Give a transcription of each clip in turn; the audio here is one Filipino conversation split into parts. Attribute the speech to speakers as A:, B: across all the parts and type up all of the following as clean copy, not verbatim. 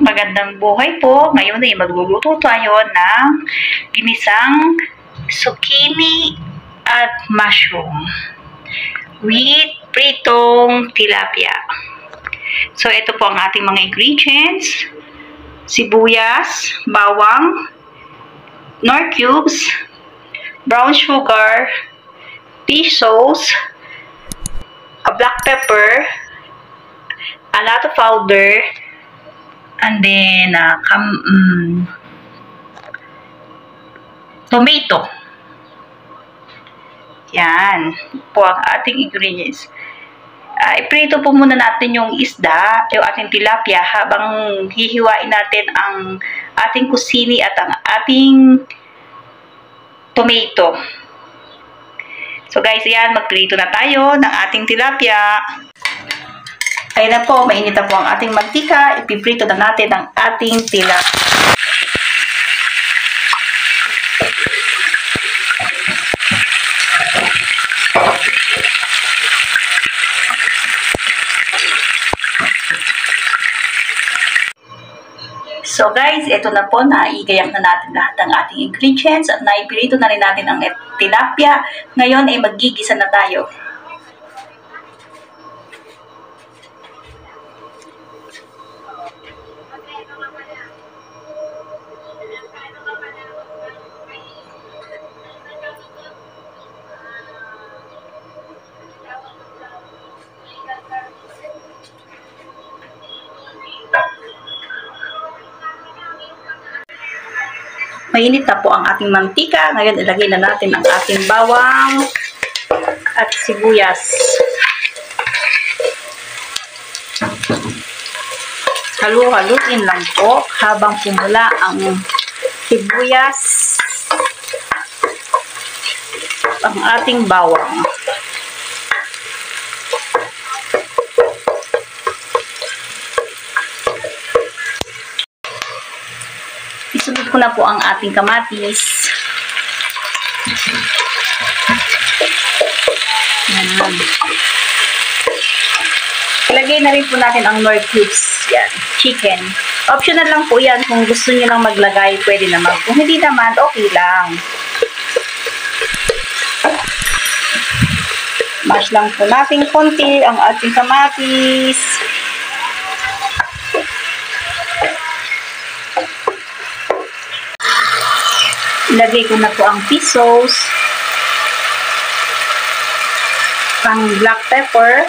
A: Magandang buhay po. Ngayon ay magluluto tayo ng ginisang zucchini at mushroom with pritong tilapia. So, ito po ang ating mga ingredients. Sibuyas, bawang, nor cubes, brown sugar, fish sauce, a black pepper, a lot of powder, and then tomato. Yan po ang ating ingredients. Iprito po muna natin yung isda, yung ating tilapia, habang hihiwain natin ang ating kusini at ang ating tomato. So guys, yan, magprito na tayo ng ating tilapia. Ayun na po, mainit na po ang ating mantika. Ipiprito na natin ang ating tilapia. So guys, ito na po, naigayak na natin lahat ng ating ingredients at naipirito na rin natin ang tilapia. Ngayon ay maggigisa na tayo. Mainit na po ang ating mantika. Ngayon, ilagay na natin ang ating bawang at sibuyas. Halu-haluin lang po habang pumula ang sibuyas, ang ating bawang. Isunod ko na po ang ating kamatis. Yan. Ilagay na rin po natin ang nor cubes. Yan, chicken. Optional lang po yan. Kung gusto niyo lang maglagay, pwede naman. Kung hindi naman, okay lang. Mash lang po natin konti ang ating kamatis. Ilagay ko na po ang fish sauce, ang black pepper,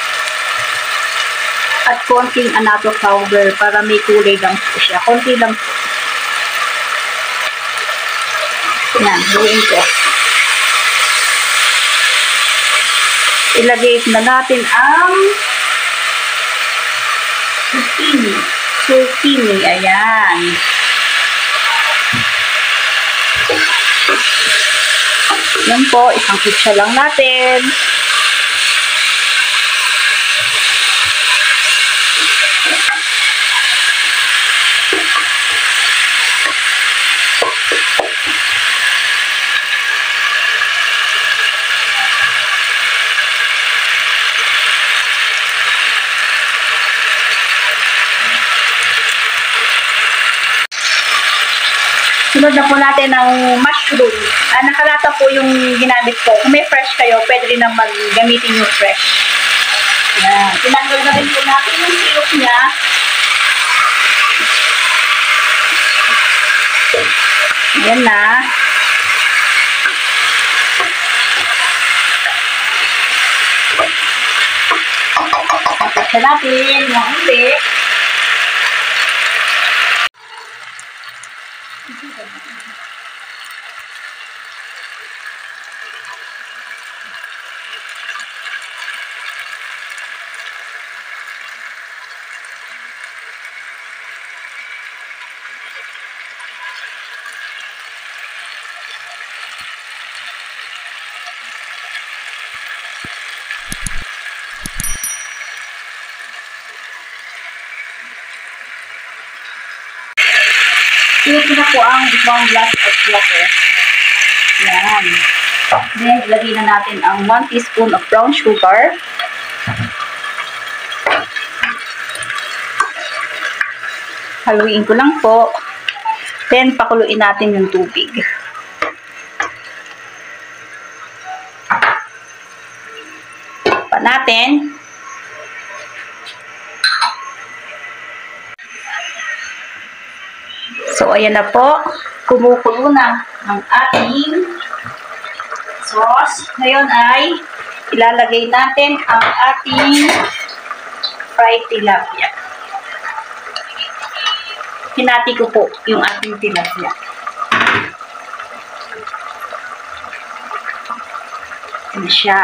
A: at konting annatto powder para may kulay lang po siya. Konti lang po. Yan, haluin ko. Ilagay na natin ang zucchini. Ayan. Yan po, isang kutsa lang natin. Sunod na po natin ang mushroom. Nakalata po yung ginamit ko. Kung may fresh kayo, pwede rin naman gamitin yung fresh. Yan. Tinanggal na rin po natin yung syrup niya. Yan na. Tapos natin yung uli. Ito na po ang isang glass of water. Yan. Then, ilagay na natin ang 1 teaspoon of brown sugar. Haluin ko lang po. Then, pakuluin natin yung tubig. Pa natin. So, ayan na po. Kumukulo na ang ating sauce. Ngayon ay ilalagay natin ang ating fried tilapia. Hinati ko po yung ating tilapia. Ayan siya.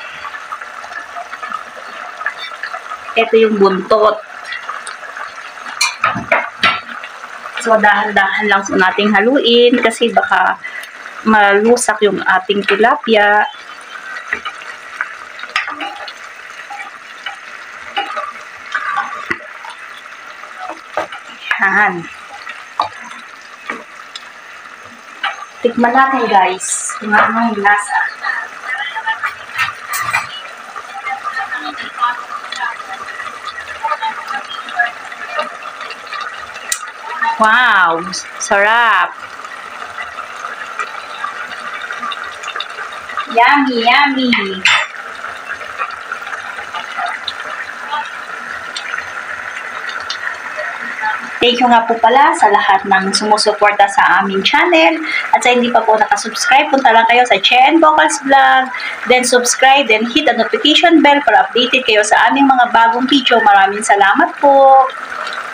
A: Ito yung buntot. So, dahan-dahan lang po nating haluin kasi baka malusak yung ating tilapia. Yan. Tikman natin guys kung anong lasa. Wow! Sarap! Yummy! Yummy! Thank you nga po pala sa lahat ng sumusuporta sa aming channel. At sa hindi pa po nakasubscribe, punta lang kayo sa Chen Vocals Vlog. Then subscribe, then hit the notification bell para updated kayo sa aming mga bagong video. Maraming salamat po!